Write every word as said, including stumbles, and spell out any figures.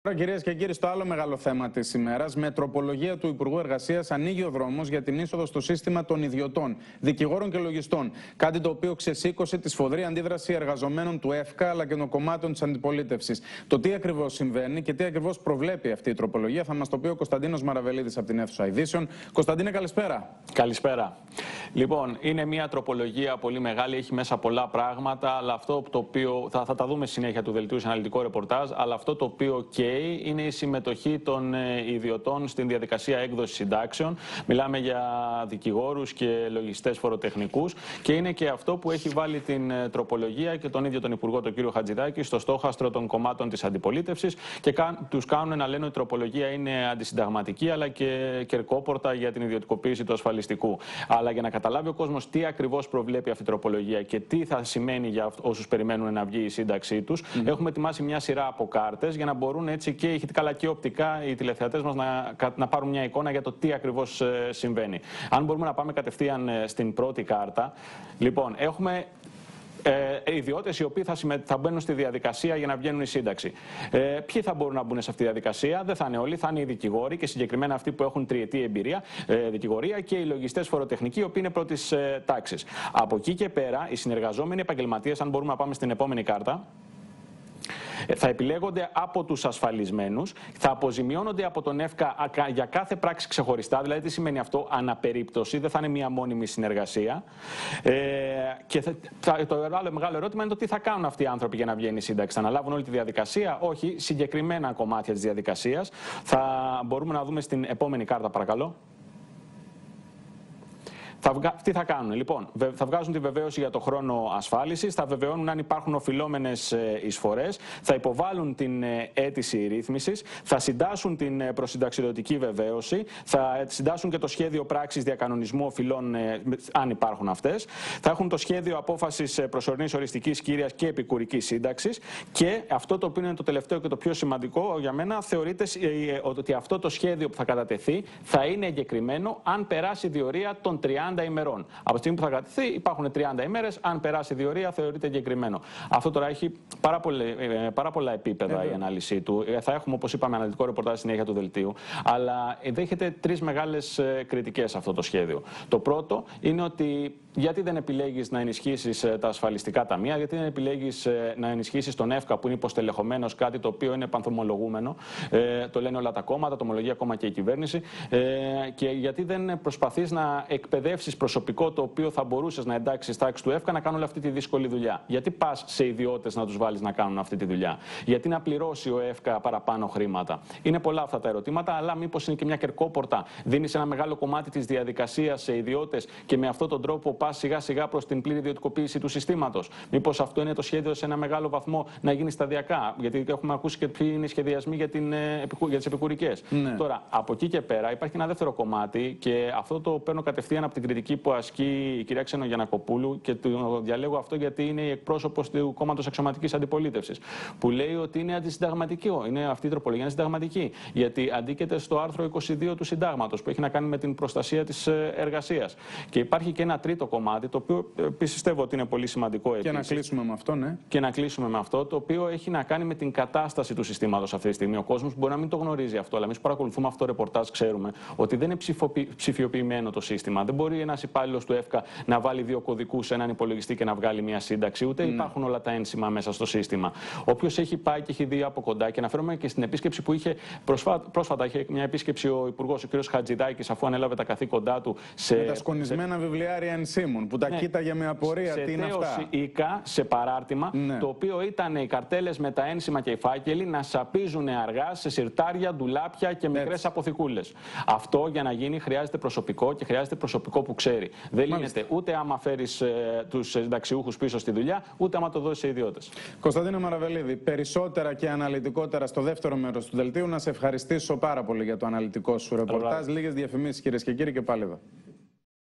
Κυρίες και κύριοι, στο άλλο μεγάλο θέμα της ημέρας, με τροπολογία του Υπουργού Εργασίας ανοίγει ο δρόμος για την είσοδο στο σύστημα των ιδιωτών, δικηγόρων και λογιστών. Κάτι το οποίο ξεσήκωσε τη σφοδρή αντίδραση εργαζομένων του ΕΦΚΑ αλλά και των κομμάτων της αντιπολίτευσης. Το τι ακριβώς συμβαίνει και τι ακριβώς προβλέπει αυτή η τροπολογία θα μας το πει ο Κωνσταντίνος Μαραβελίδης από την αίθουσα ειδήσεων. Κωνσταντίνε, καλησπέρα. Καλησπέρα. Λοιπόν, είναι μια τροπολογία πολύ μεγάλη, έχει μέσα πολλά πράγματα, αλλά αυτό το οποίο θα, θα τα δούμε συνέχεια του δελτίου σε αναλυτικό ρεπορτάζ, αλλά αυτό το οποίο καίει είναι η συμμετοχή των ε, ιδιωτών στην διαδικασία έκδοσης συντάξεων. Μιλάμε για δικηγόρους και λογιστές φοροτεχνικούς και είναι και αυτό που έχει βάλει την ε, τροπολογία και τον ίδιο τον Υπουργό, τον κύριο Χατζηδάκη, στο στόχαστρο των κομμάτων της αντιπολίτευσης και κα, τους κάνουν να λένε ότι η τροπολογία είναι αντισυνταγματική αλλά και κερκόπορτα για την ιδιωτικοποίηση του ασφαλιστικού. Αλλά για να καταλάβει ο κόσμος τι ακριβώς προβλέπει αυτή η τροπολογία και τι θα σημαίνει για όσους περιμένουν να βγει η σύνταξή τους, mm. έχουμε ετοιμάσει μια σειρά από κάρτες για να μπορούν έτσι και ηχητικά και οπτικά οι τηλεθεατές μας να, να πάρουν μια εικόνα για το τι ακριβώς ε, συμβαίνει. Αν μπορούμε να πάμε κατευθείαν ε, στην πρώτη κάρτα. Λοιπόν, έχουμε Ε, ιδιώτες οι οποίοι θα, συμμε... θα μπαίνουν στη διαδικασία για να βγαίνουν η σύνταξη. Ε, ποιοι θα μπορούν να μπουν σε αυτή τη διαδικασία? Δεν θα είναι όλοι, θα είναι οι δικηγόροι και συγκεκριμένα αυτοί που έχουν τριετή εμπειρία ε, δικηγορία και οι λογιστές φοροτεχνικοί, οι οποίοι είναι πρώτης ε, τάξης. Από εκεί και πέρα, οι συνεργαζόμενοι επαγγελματίες, αν μπορούμε να πάμε στην επόμενη κάρτα, θα επιλέγονται από τους ασφαλισμένους, θα αποζημιώνονται από τον ΕΦΚΑ για κάθε πράξη ξεχωριστά. Δηλαδή, τι σημαίνει αυτό? Αναπερίπτωση, δεν θα είναι μια μόνιμη συνεργασία. Ε, και θα, θα, το άλλο μεγάλο ερώτημα είναι το τι θα κάνουν αυτοί οι άνθρωποι για να βγαίνει η σύνταξη. Θα αναλάβουν όλη τη διαδικασία? Όχι, συγκεκριμένα κομμάτια της διαδικασίας. Θα μπορούμε να δούμε στην επόμενη κάρτα, παρακαλώ. Θα βγα... Τι θα κάνουν? Λοιπόν, θα βγάζουν τη βεβαίωση για το χρόνο ασφάλισης, θα βεβαιώνουν αν υπάρχουν οφειλόμενες εισφορές, θα υποβάλουν την αίτηση ρύθμισης, θα συντάσσουν την προσυνταξιδοτική βεβαίωση, θα συντάσσουν και το σχέδιο πράξης διακανονισμού οφειλών, αν υπάρχουν αυτές, θα έχουν το σχέδιο απόφασης προσωρινής οριστικής κύριας και επικουρικής σύνταξης και αυτό το οποίο είναι το τελευταίο και το πιο σημαντικό για μένα, θεωρείται ότι αυτό το σχέδιο που θα κατατεθεί θα είναι εγκεκριμένο αν περάσει διορία των τριάντα ημερών. Από τη στιγμή που θα κρατηθεί, υπάρχουν τριάντα ημέρες. Αν περάσει η διορία, θεωρείται εγκεκριμένο. Αυτό τώρα έχει πάρα, πολλέ, πάρα πολλά επίπεδα ε, η ανάλυση του. Θα έχουμε, όπως είπαμε, αναλυτικό ρεπορτάζ συνέχεια του δελτίου. Αλλά δέχεται τρεις μεγάλες κριτικές αυτό το σχέδιο. Το πρώτο είναι ότι γιατί δεν επιλέγεις να ενισχύσεις τα ασφαλιστικά ταμεία, γιατί δεν επιλέγεις να ενισχύσεις τον ΕΦΚΑ που είναι υποστελεχωμένος, κάτι το οποίο είναι πανθομολογούμενο. Ε, το λένε όλα τα κόμματα, το ομολογεί ακόμα και η κυβέρνηση. Ε, και γιατί δεν προσπαθείς να εκπαιδεύσεις προσωπικό το οποίο θα μπορούσες να εντάξεις στη τάξη του ΕΦΚΑ να κάνουν όλη αυτή τη δύσκολη δουλειά? Γιατί πας σε ιδιώτες να τους βάλεις να κάνουν αυτή τη δουλειά? Γιατί να πληρώσει ο ΕΦΚΑ παραπάνω χρήματα? Είναι πολλά αυτά τα ερωτήματα, αλλά μήπως είναι και μια κερκόπορτα? Δίνεις ένα μεγάλο κομμάτι της διαδικασίας σε ιδιώτες και με αυτόν τον τρόπο πας σιγά σιγά προς την πλήρη ιδιωτικοποίηση του συστήματος? Μήπως αυτό είναι το σχέδιο σε ένα μεγάλο βαθμό να γίνει σταδιακά? Γιατί έχουμε ακούσει και ποιοι είναι οι σχεδιασμοί για, την, για τις επικουρικές. Ναι. Τώρα, από εκεί και πέρα υπάρχει ένα δεύτερο κομμάτι και αυτό το παίρνω κατευθείαν από την κριτική που ασκεί η κυρία Ξενογιαννακοπούλου και το διαλέγω αυτό γιατί είναι η εκπρόσωπος του κόμματος αξιωματικής αντιπολίτευσης. Που λέει ότι είναι αντισυνταγματική. Είναι αυτή η τροπολογία είναι συνταγματική. Γιατί αντίκειται στο άρθρο είκοσι δύο του Συντάγματος που έχει να κάνει με την προστασία της εργασίας. Και υπάρχει και ένα τρίτο κομμάτι το οποίο πιστεύω ότι είναι πολύ σημαντικό επίσης. Και να κλείσουμε με αυτό, ναι. Και να κλείσουμε με αυτό, το οποίο έχει να κάνει με την κατάσταση του συστήματος αυτή τη στιγμή. Ο κόσμος μπορεί να μην το γνωρίζει αυτό, αλλά εμείς που παρακολουθούμε αυτό το ρεπορτάζ ξέρουμε ότι δεν είναι ψηφιοποιημένο το σύστημα. Δεν μπορεί ένας υπάλληλος του ΕΦΚΑ να βάλει δύο κωδικούς σε έναν υπολογιστή και να βγάλει μια σύνταξη, ούτε mm. υπάρχουν όλα τα ένσημα μέσα στο σύστημα. Όποιος έχει πάει και έχει δει από κοντά, και αναφέρομαι και στην επίσκεψη που είχε πρόσφατα, πρόσφατα είχε μια επίσκεψη ο Υπουργός, ο κ. Χατζηδάκης, αφού ανέλαβε τα καθήκοντά του. Σε, με τα σκονισμένα σε... βιβλιάρια ενσύμων, που τα ναι. κοίταγε με απορία. Σε τι είναι αυτά. Οίκα, σε παράρτημα, ναι. το οποίο ήταν οι καρτέλες με τα ένσημα και οι φάκελοι να σαπίζουν αργά σε σιρτάρια, ντουλάπια και μικρές αποθηκούλες. Αυτό για να γίνει χρειάζεται προσωπικό και χρειάζεται προσωπικό που ξέρει. Δεν λύνεται ούτε άμα φέρεις ε, τους συνταξιούχους πίσω στη δουλειά, ούτε άμα το δώσεις σε ιδιώτες. Κωνσταντίνο Μαραβελίδη, περισσότερα και αναλυτικότερα στο δεύτερο μέρος του δελτίου. Να σε ευχαριστήσω πάρα πολύ για το αναλυτικό σου ρεπορτάζ. Λίγες διαφημίσεις, κυρίες και κύριοι, και πάλι εδώ.